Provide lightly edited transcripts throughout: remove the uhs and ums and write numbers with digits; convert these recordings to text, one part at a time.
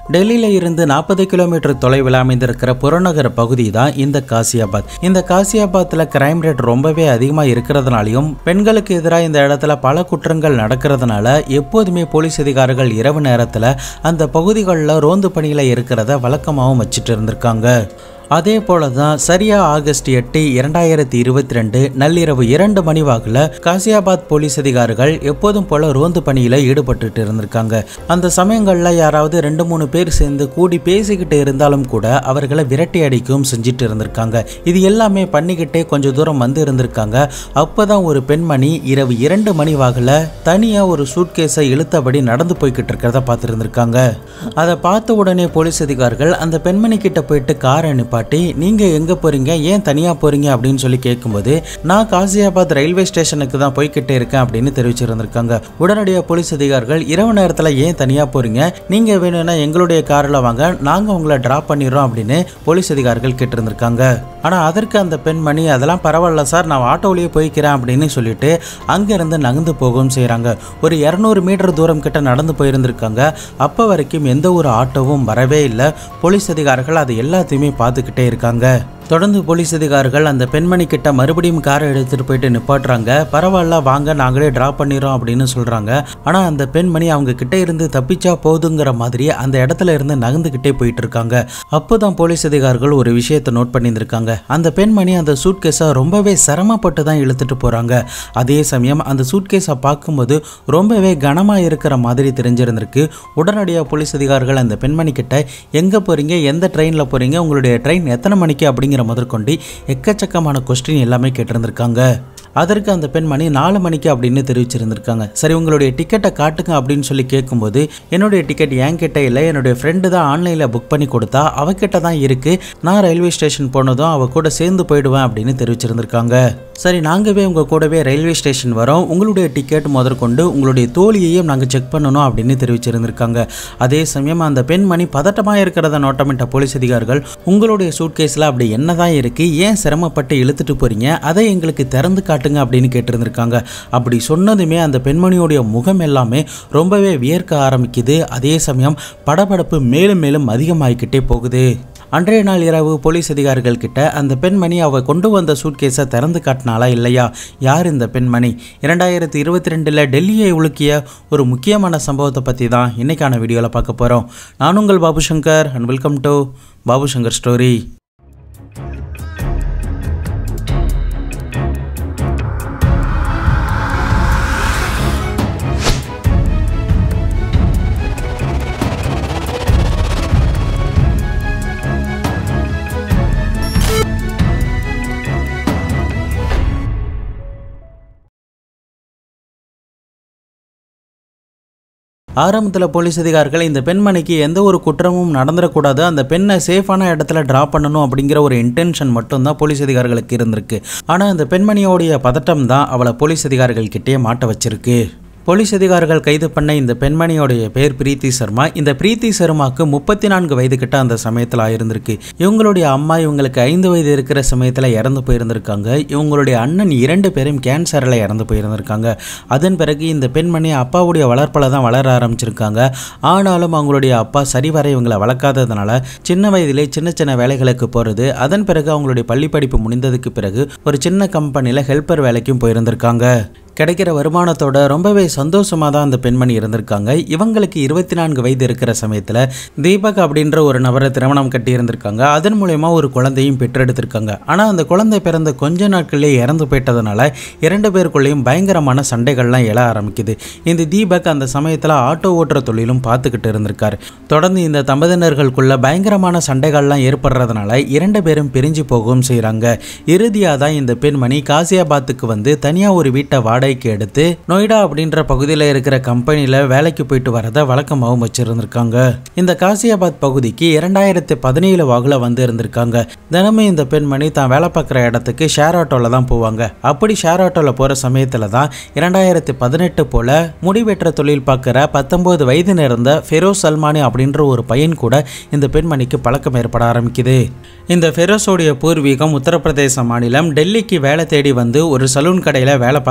டெல்லியில இருந்து 40 கிலோமீட்டர் தொலைவில் அமைந்திருக்கிற புறநகர பகுதி தான் இந்த காசியாபாத். இந்த காசியாபாத்ல கிரைம் ரேட் ரொம்பவே அதிகமா இருக்கிறதுனாலையும் பெண்களுக்கு எதிராக இந்த இடத்துல பல குற்றங்கள் நடக்கிறதுனால எப்போதுமே போலீஸ் அதிகாரிகள் இரவு நேரத்துல அந்த பகுதிகளில் ரோந்து பணியில இருக்கிறத வழக்கமாகவும் வச்சுட்டு இருந்திருக்காங்க. அதே போல தான் சரியா ஆகஸ்ட் 8, 2022 நள்ளிரவு 2 மணி வாக்குல காசியாபாத் போலீஸ் அதிகாரிகள் எப்போதும் போல ரோந்து பணியில ஈடுபட்டு இருந்திருக்காங்க. அந்த சமயங்கள்ல யாராவது 2-3 பேர் சேர்ந்து கூடி பேசிக்கிட்டு இருந்தாலும் கூட அவர்களை விரட்டி அடிக்கவும் செஞ்சுட்டு இருந்திருக்காங்க. இது எல்லாமே பண்ணிக்கிட்டே கொஞ்சம் தூரம் வந்து இருந்திருக்காங்க. அப்பதான் ஒரு பெண்மணி இரவு 2 மணி வாக்குல தனியா ஒரு சூட்கேஸை இழுத்தபடி நடந்து போய்கிட்டு இருக்கிறத பார்த்துருந்துருக்காங்க. அதை பார்த்த உடனே போலீஸ் அதிகாரிகள் அந்த பெண்மணி கிட்ட போயிட்டு காரை அனுப்பி நீங்க எங்க போறீங்க, ஏன் தனியா போறீங்க அப்படின்னு சொல்லி கேட்கும்போது நான் காசியாபாத் ரயில்வே ஸ்டேஷனுக்கு தான் போய்கிட்டே இருக்கேன் அப்படின்னு தெரிவிச்சிருந்திருக்காங்க. உடனடியாக போலீஸ் அதிகாரிகள் இரவு நேரத்தில் ஏன் தனியா போறீங்க, நீங்க வேணும்னா எங்களுடைய காரில் வாங்க, நாங்க உங்களை டிராப் பண்ணிடுறோம் அப்படின்னு போலீஸ் அதிகாரிகள் கேட்டிருந்திருக்காங்க. ஆனா அதற்கு அந்த பெண்மணி அதெல்லாம் பரவாயில்ல சார், நான் ஆட்டோவிலேயே போய்க்கிறேன் அப்படின்னு சொல்லிட்டு அங்கிருந்து நகர்ந்து போகவும் செய்யறாங்க. ஒரு 200 மீட்டர் தூரம் கிட்ட நடந்து போயிருந்திருக்காங்க. அப்ப வரைக்கும் எந்த ஒரு ஆட்டோவும் வரவே இல்லை. போலீஸ் அதிகாரிகள் அது எல்லாத்தையுமே பார்த்துக்கிட்டே இருக்காங்க. தொடர்ந்து போலீஸ் அதிகாரிகள் அந்த பெண்மணி கிட்ட மறுபடியும் காரை எடுத்துட்டு போயிட்டு நிப்பாட்டுறாங்க. பரவாயில்ல வாங்க, நாங்களே டிராப் பண்ணிடுறோம் அப்படின்னு சொல்றாங்க. ஆனா அந்த பெண்மணி அவங்க கிட்ட இருந்து தப்பிச்சா போதுங்கிற மாதிரி அந்த இடத்துல இருந்து நகர்ந்துகிட்டே போயிட்டு இருக்காங்க. அப்போதான் போலீஸ் அதிகாரிகள் ஒரு விஷயத்தை நோட் பண்ணியிருந்திருக்காங்க. அந்த பெண்மணி அந்த சூட்கேஸை ரொம்பவே சிரமப்பட்டு தான் இழுத்துட்டு போறாங்க. அதே சமயம் அந்த சூட்கேஸை பார்க்கும்போது ரொம்பவே கனமா இருக்கிற மாதிரி தெரிஞ்சிருந்திருக்கு. உடனடியாக போலீஸ் அதிகாரிகள் அந்த பெண்மணி கிட்ட எங்க போறீங்க, எந்த ட்ரெயின்ல போறீங்க, உங்களுடைய ட்ரெயின் எத்தனை மணிக்கு அப்படிங்கிற முதற்கொண்டு எக்கச்சக்கமான கொஸ்டின் எல்லாமே கேட்டிருந்திருக்காங்க. அதற்கு அந்த பெண்மணி 4 மணிக்கு அப்படின்னு தெரிவிச்சிருந்திருக்காங்க. சரி உங்களுடைய டிக்கெட்டை காட்டுங்க அப்படின்னு சொல்லி கேட்கும்போது என்னுடைய டிக்கெட் என்கிட்ட இல்லை, என்னுடைய ஃப்ரெண்டு தான் ஆன்லைனில் புக் பண்ணி கொடுத்தா, அவகிட்ட தான் இருக்கு, நான் ரயில்வே ஸ்டேஷன் போனதும் அவ கூட சேர்ந்து போயிடுவேன் அப்படின்னு தெரிவிச்சிருந்திருக்காங்க. சரி நாங்கவே உங்க கூடவே ரயில்வே ஸ்டேஷன் வரோம், உங்களுடைய டிக்கெட் முதற்கொண்டு உங்களுடைய தோழியையும் நாங்கள் செக் பண்ணணும் அப்படின்னு தெரிவிச்சிருந்திருக்காங்க. அதே சமயம் அந்த பெண்மணி பதட்டமாக இருக்கிறத நோட்டமிட்ட போலீஸ் அதிகாரிகள் உங்களுடைய சூட்கேஸில் அப்படி என்னதான் இருக்கு, ஏன் சிரமப்பட்டு இழுத்துட்டு போறீங்க, அதை எங்களுக்கு திறந்து காட்டுங்க அப்படின்னு கேட்டிருந்திருக்காங்க. அப்படி சொன்னதுமே அந்த பெண்மணியோடைய முகம் எல்லாமே ரொம்பவே வியர்க்க ஆரம்பிக்குது. அதே சமயம் படபடப்பு மேலும் மேலும் அதிகமாகிக்கிட்டே போகுது. அன்றைய நாள் இரவு போலீஸ் அதிகாரிகள் கிட்ட அந்த பெண்மணி அவ கொண்டு வந்த சூட்கேஸை திறந்து காட்டினாலா இல்லையா, யார் இந்த பெண்மணி, 2022 டெல்லியை உலுக்கிய ஒரு முக்கியமான சம்பவத்தை பற்றி தான் இன்னைக்கான வீடியோவில் பார்க்க போகிறோம். நான் உங்கள் Babu Shankar and welcome to Babu Shankar story. ஆரம்பத்தில் போலீஸ் அதிகாரிகள் இந்த பெண்மணிக்கு எந்த ஒரு குற்றமும் நடந்துடக்கூடாது, அந்த பெண்ணை சேஃபான இடத்துல ட்ராப் பண்ணணும் அப்படிங்கிற ஒரு இன்டென்ஷன் மட்டும்தான் போலீஸ் அதிகாரிகளுக்கு இருந்திருக்கு. ஆனால் அந்த பெண்மணியோடைய பதட்டம் தான் அவளை போலீஸ் அதிகாரிகள் கிட்டே மாட்ட வச்சிருக்கு. போலீஸ் அதிகாரிகள் கைது பண்ண இந்த பெண்மணியோடைய பேர் பிரீத்தி சர்மா. இந்த பிரீத்தி சர்மாக்கு 34 வயது கிட்ட அந்த சமயத்தில் ஆயிருந்திருக்கு. இவங்களுடைய அம்மா இவங்களுக்கு 5 வயது இருக்கிற சமயத்தில் இறந்து போயிருந்திருக்காங்க. இவங்களுடைய அண்ணன் 2 பேரும் கேன்சரில் இறந்து போயிருந்திருக்காங்க. அதன் பிறகு இந்த பெண்மணி அப்பாவுடைய வளர்ப்பில் தான் வளர ஆரம்பிச்சிருக்காங்க. ஆனாலும் அவங்களுடைய அப்பா சரிவர இவங்களை வளர்க்காததுனால சின்ன வயதிலே சின்ன சின்ன வேலைகளுக்கு போகிறது. அதன் பிறகு அவங்களுடைய பள்ளி படிப்பு முடிந்ததுக்கு பிறகு ஒரு சின்ன கம்பெனியில் ஹெல்ப்பர் வேலைக்கும் போயிருந்திருக்காங்க. கிடைக்கிற வருமானத்தோட ரொம்பவே சந்தோஷமாக தான் அந்த பெண்மணி இருந்திருக்காங்க. இவங்களுக்கு 24 வயது இருக்கிற சமயத்தில் தீபக் அப்படின்ற ஒரு நபரை திருமணம் கட்டி இருந்திருக்காங்க. அதன் மூலயமா ஒரு குழந்தையும் பெற்றெடுத்திருக்காங்க. ஆனால் அந்த குழந்தை பிறந்த கொஞ்ச நாட்களே இறந்து போயிட்டதுனால 2 பேருக்குள்ளேயும் பயங்கரமான சண்டைகள்லாம் எழ ஆரம்பிக்குது. இந்த தீபக் அந்த சமயத்தில் ஆட்டோ ஓட்டுற தொழிலும் பார்த்துக்கிட்டு இருந்திருக்காரு. தொடர்ந்து இந்த தம்பதியினர்களுக்குள்ள பயங்கரமான சண்டைகள்லாம் ஏற்படுறதுனால 2 பேரும் பிரிஞ்சு போகவும் செய்கிறாங்க. இறுதியாக தான் இந்த பெண்மணி காசியாபாத்துக்கு வந்து தனியாக ஒரு வீட்டை வாடகை எடுத்து நொய்டா அப்படின்ற பகுதியில் இருக்கிற கம்பெனியில் வேலைக்கு போயிட்டு வரதை வழக்கமாகவும் வச்சிருந்திருக்காங்க. இந்த காசியாபாத் பகுதிக்கு 2017 வாகுல வந்து இருந்திருக்காங்க. தினமும் இந்த பெண்மணி தான் வேலை பார்க்குற இடத்துக்கு ஷேர் ஆட்டோவில் தான் போவாங்க. அப்படி ஷேர் ஆட்டோவில் போகிற சமயத்தில் தான் 2018 போல முடிவெற்ற தொழில் பார்க்குற 19 வயது நிறந்த ஃபெரோஸ் சல்மானி அப்படின்ற ஒரு பையன் கூட இந்த பெண்மணிக்கு பழக்கம் ஏற்பட ஆரம்பிக்குது. இந்த ஃபெரோஸோடைய பூர்வீகம் உத்தரப்பிரதேச மாநிலம். டெல்லிக்கு வேலை தேடி வந்து ஒரு சலூன் கடையில் வேலை பார்த்துக்கிட்டும்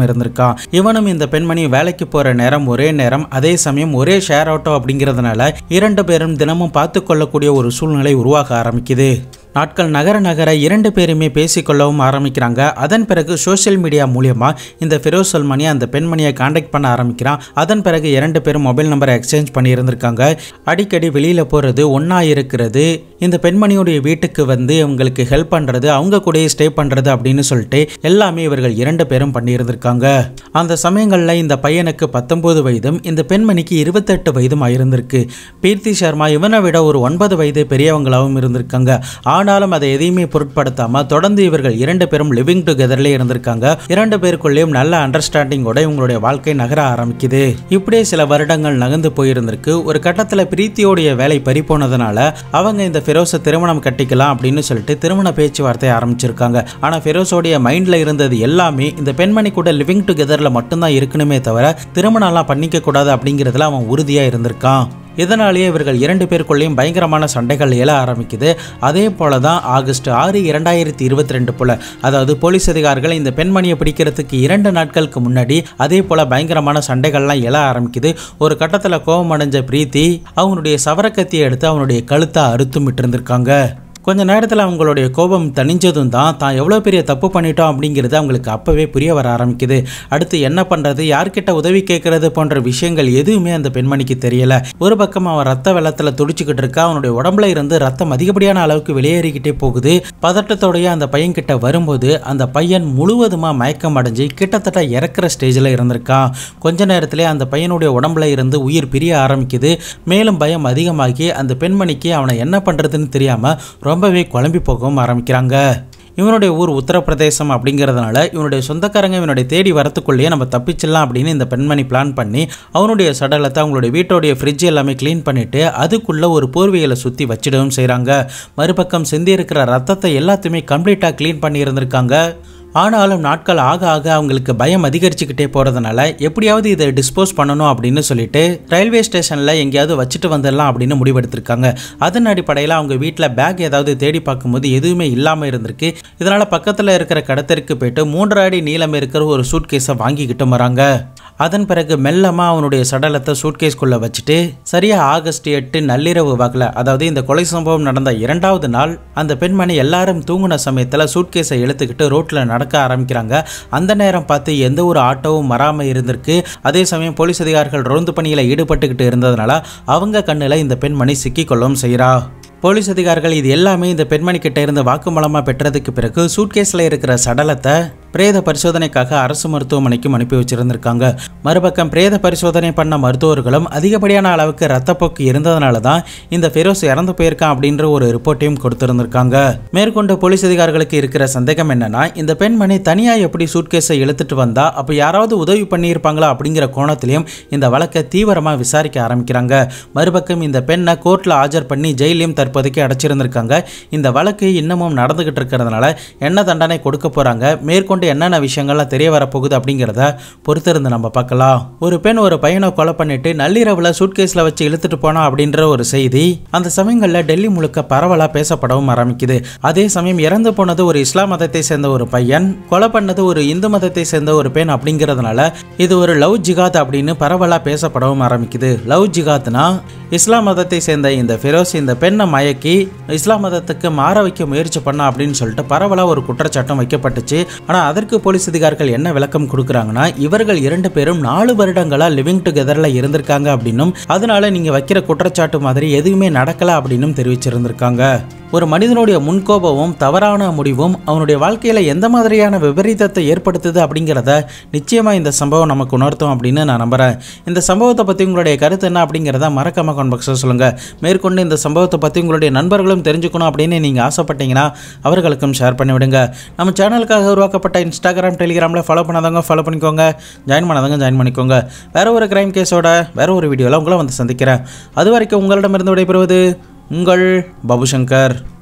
இருந்திருக்கான். இவனும் இந்த பெண்மணி வேலைக்கு போற நேரம் ஒரே நேரம், அதே சமயம் ஒரே ஷேர் ஆட்டோ அப்படிங்கிறதுனால 2 பேரும் தினமும் பார்த்து கொள்ளக்கூடிய ஒரு சூழ்நிலை உருவாக ஆரம்பிக்குது. நாட்கள் நகர நகர 2 பேருமே பேசிக்கொள்ளவும் ஆரம்பிக்கிறாங்க. அதன் பிறகு சோஷியல் மீடியா மூலியமா இந்த ஃபிரோஸ் சல்மானி அந்த பெண்மணியை காண்டாக்ட் பண்ண ஆரம்பிக்கிறான். அதன் பிறகு 2 பேரும் மொபைல் நம்பரை எக்ஸ்சேஞ்ச் பண்ணி இருந்திருக்காங்க. அடிக்கடி வெளியில போறது, ஒன்னா இருக்கிறது, இந்த பெண்மணியுடைய வீட்டுக்கு வந்து இவங்களுக்கு ஹெல்ப் பண்றது, அவங்க கூட ஸ்டே பண்றது அப்படின்னு சொல்லிட்டு எல்லாமே இவர்கள் 2 பேரும் பண்ணி இருந்திருக்காங்க. அந்த சமயங்கள்ல இந்த பையனுக்கு 19 வயதும் இந்த பெண்மணிக்கு 28 வயதும் ஆயிருந்திருக்கு. பீர்த்தி சர்மா இவனை விட ஒரு 9 வயது பெரியவங்களாகவும் இருந்திருக்காங்க. ஆனாலும் அதை எதையுமே பொருட்படுத்தாம தொடர்ந்து இவர்கள் 2 பேரும் லிவிங் டுகெதர்ல இருந்திருக்காங்க. 2 பேருக்குள்ளேயும் நல்ல அண்டர்ஸ்டாண்டிங்கோட இவங்களுடைய வாழ்க்கை நகர ஆரம்பிக்குது. இப்படியே சில வருடங்கள் நகர்ந்து போயிருந்திருக்கு. ஒரு கட்டத்துல பிரீத்தியோடைய வேலை பறி போனதுனால அவங்க இந்த ஃபிரோஸை திருமணம் கட்டிக்கலாம் அப்படின்னு சொல்லிட்டு திருமண பேச்சுவார்த்தை ஆரம்பிச்சிருக்காங்க. ஆனா ஃபிரோஸோடைய மைண்ட்ல இருந்தது எல்லாமே இந்த பெண்மணி கூட லிவிங் டுகெதர்ல மட்டும்தான் இருக்கணுமே தவிர திருமணம் எல்லாம் பண்ணிக்க கூடாது அப்படிங்கிறதுல அவன் உறுதியா இருந்திருக்கான். இதனாலேயே இவர்கள் 2 பேருக்குள்ளேயும் பயங்கரமான சண்டைகள் எழ ஆரம்பிக்குது. அதே போல தான் ஆகஸ்ட் 6, 2022 போல, அதாவது போலீஸ் அதிகாரிகள் இந்த பெண்மணியை பிடிக்கிறதுக்கு 2 நாட்களுக்கு முன்னாடி அதே போல பயங்கரமான சண்டைகள்லாம் எழ ஆரம்பிக்குது. ஒரு கட்டத்தில் கோபம் அடைஞ்ச பிரீத்தி அவங்களுடைய சவரக்கத்தியை எடுத்து அவனுடைய கழுத்தை அறுத்தும் விட்டுருந்துருக்காங்க. கொஞ்ச நேரத்தில் அவங்களுடைய கோபம் தணிஞ்சதும் தான் எவ்வளோ பெரிய தப்பு பண்ணிட்டோம் அப்படிங்கிறது அவங்களுக்கு அப்பவே புரிய வர ஆரம்பிக்குது. அடுத்து என்ன பண்ணுறது, யார்கிட்ட உதவி கேட்கறது போன்ற விஷயங்கள் எதுவுமே அந்த பெண்மணிக்கு தெரியல. ஒரு பக்கம் அவன் ரத்த வெள்ளத்தில் துடிச்சுக்கிட்டு இருக்கா. அவனுடைய உடம்புல இருந்து ரத்தம் அதிகப்படியான அளவுக்கு வெளியேறிக்கிட்டே போகுது. பதட்டத்தோடைய அந்த பையன் கிட்ட வரும்போது அந்த பையன் முழுவதுமாக மயக்கம் அடைஞ்சு கிட்டத்தட்ட இறக்குற ஸ்டேஜில் இருந்திருக்கான். கொஞ்ச நேரத்திலே அந்த பையனுடைய உடம்புல இருந்து உயிர் பிரிய ஆரம்பிக்குது. மேலும் பயம் அதிகமாகி அந்த பெண்மணிக்கு அவனை என்ன பண்ணுறதுன்னு தெரியாமல் ரொம்பவே குழம்பி போகவும் ஆரம்பிக்கிறாங்க. இவனுடைய ஊர் உத்தரப்பிரதேசம் அப்படிங்கிறதுனால இவனுடைய சொந்தக்காரங்க இவனுடைய தேடி வரத்துக்குள்ளேயே நம்ம தப்பிச்சிடலாம் அப்படின்னு இந்த பெண்மணி பிளான் பண்ணி அவனுடைய சடலத்தை அவங்களுடைய வீட்டோடைய ஃப்ரிட்ஜ் எல்லாமே க்ளீன் பண்ணிட்டு அதுக்குள்ள ஒரு போர்வைகளை சுற்றி வச்சிடவும் செய்கிறாங்க. மறுபக்கம் சிந்தி இருக்கிற ரத்தத்தை எல்லாத்தையுமே கம்ப்ளீட்டாக க்ளீன் பண்ணி இருந்திருக்காங்க. ஆனாலும் நாட்கள் ஆக ஆக அவங்களுக்கு பயம் அதிகரிச்சுக்கிட்டே போகிறதுனால எப்படியாவது இதை டிஸ்போஸ் பண்ணணும் அப்படின்னு சொல்லிட்டு ரயில்வே ஸ்டேஷனில் எங்கேயாவது வச்சுட்டு வந்துடலாம் அப்படின்னு முடிவெடுத்திருக்காங்க. அதன் அடிப்படையில் அவங்க வீட்டில் பேக் ஏதாவது தேடி பார்க்கும்போது எதுவுமே இல்லாமல் இருந்திருக்கு. இதனால் பக்கத்தில் இருக்கிற கடத்திற்கு போயிட்டு 3 அடி நீளம் இருக்கிற ஒரு சூட்கேஸை வாங்கிக்கிட்டு வராங்க. அதன் பிறகு மெல்லமாக அவனுடைய சடலத்தை சூட்கேஸ்குள்ளே வச்சுட்டு சரியா ஆகஸ்ட் 8 நள்ளிரவு வாக்கில், அதாவது இந்த கொலை சம்பவம் நடந்த 2வது நாள், அந்த பெண்மணி எல்லாரும் தூங்குன சமயத்தில் சூட்கேஸை இழுத்துக்கிட்டு ரோட்டில் நடக்க ஆரம்பிக்கிறாங்க. அந்த நேரம் பார்த்து எந்த ஒரு ஆட்டோவும் வராமல் இருந்திருக்கு. அதே சமயம் போலீஸ் அதிகாரிகள் ரோந்து பணியில் ஈடுபட்டுக்கிட்டு இருந்ததுனால அவங்க கண்ணில் இந்த பெண்மணி சிக்கிக்கொள்ளவும் செய்கிறா. போலீஸ் அதிகாரிகள் இது எல்லாமே இந்த பெண்மணி கிட்ட இருந்து வாக்குமூலமாக பெற்றதுக்கு பிறகு சூட்கேஸில் இருக்கிற சடலத்தை பிரேத பரிசோதனைக்காக அரசு மருத்துவமனைக்கும் அனுப்பி வச்சிருந்திருக்காங்க. மறுபக்கம் பிரேத பரிசோதனை பண்ண மருத்துவர்களும் அதிகப்படியான அளவுக்கு ரத்தப்போக்கு இருந்ததுனால தான் இந்த ஃபிரோஸ் இறந்து போயிருக்கான் அப்படின்ற ஒரு ரிப்போர்ட்டையும் கொடுத்திருந்திருக்காங்க. மேற்கொண்டு போலீஸ் அதிகாரிகளுக்கு இருக்கிற சந்தேகம் என்னன்னா, இந்த பெண்மணி தனியாக எப்படி சூட்கேஸை இழுத்துட்டு வந்தா, அப்போ யாராவது உதவி பண்ணியிருப்பாங்களா அப்படிங்கிற கோணத்திலையும் இந்த வழக்கை தீவிரமாக விசாரிக்க ஆரம்பிக்கிறாங்க. மறுபக்கம் இந்த பெண்ணை கோர்ட்டில் ஆஜர் பண்ணி ஜெயிலையும் தற்போதைக்கு அடைச்சிருந்திருக்காங்க. இந்த வழக்கு இன்னமும் நடந்துகிட்டு இருக்கிறதுனால என்ன தண்டனை கொடுக்க போறாங்க, மேற்கொண்டு என்னென்ன விஷயங்கள்லாம் தெரிய வரப்போகுது அப்படிங்கிறத பொறுத்திருந்து நம்ம பார்க்கலாம். ஒரு பெண் ஒரு பையனை கொலை பண்ணிட்டு நள்ளிரவுல சூட்கேஸ்ல வச்சு இழுத்துட்டு போனா அப்படின்ற ஒரு செய்தி அந்த சமயங்களில் டெல்லி முழுக்க பரவலா பேசப்படவும் ஆரம்பிக்குது. அதே சமயம் இறந்து போனது ஒரு இஸ்லாம் மதத்தை சேர்ந்த ஒரு பையன், கொலை பண்ணது ஒரு இந்து மதத்தை சேர்ந்த ஒரு பெண் அப்படிங்கிறதுனால இது ஒரு லவ் ஜிகாத் அப்படின்னு பரவலா பேசப்படவும் ஆரம்பிக்குது. லவ் ஜிகாத்னா இஸ்லாம் மதத்தை சேர்ந்த இந்த ஃபிரோஸ் இந்த பெண்ணை மயக்கி இஸ்லாம் மதத்துக்கு மாற வைக்க முயற்சி பண்ணா அப்படின்னு சொல்லிட்டு பரவலாக ஒரு குற்றச்சாட்டம் வைக்கப்பட்டுச்சு. ஆனால் அதற்கு போலீஸ் அதிகாரிகள் என்ன விளக்கம் கொடுக்குறாங்கன்னா, இவர்கள் 2 பேரும் 4 வருடங்களா லிவிங் டுகெதர்ல இருந்திருக்காங்க அப்படின்னும் அதனால நீங்க வைக்கிற குற்றச்சாட்டு மாதிரி எதுவுமே நடக்கல அப்படின்னும் தெரிவிச்சிருந்திருக்காங்க. ஒரு மனிதனுடைய முன்கோபமும் தவறான முடிவும் அவனுடைய வாழ்க்கையில எந்த மாதிரியான விபரீதத்தை ஏற்படுத்துது அப்படிங்கிறத நிச்சயமா இந்த சம்பவம் நமக்கு உணர்த்தும் அப்படின்னு நான் நம்புறேன். இந்த சம்பவத்தை பத்தி உங்களுடைய கருத்து என்ன அப்படிங்கிறத மறக்காம கமெண்ட் பாக்ஸ்ல சொல்லுங்க. மேற்கொண்டு இந்த சம்பவத்தை பத்தி உங்களுடைய நண்பர்களும் தெரிஞ்சுக்கணும் அப்படின்னு நீங்க ஆசைப்பட்டீங்கன்னா அவர்களுக்கும் ஷேர் பண்ணி விடுங்க. நம்ம சேனலுக்காக உருவாக்கப்பட்ட இன்ஸ்டாகிராம், டெலிகிராம்ல ஃபாலோ பண்ணாதவங்க ஃபாலோ பண்ணிக்கோங்க, ஜாயின் பண்ணாதவங்க ஜாயின் பண்ணிக்கோங்க. வேற ஒரு கிரைம் கேஸோட வேற ஒரு வீடியோல உங்களை வந்து சந்திக்கிறேன். அது வரைக்கும் உங்களிடமிருந்து விடைபெறுவது உங்கள் பாபு சங்கர்.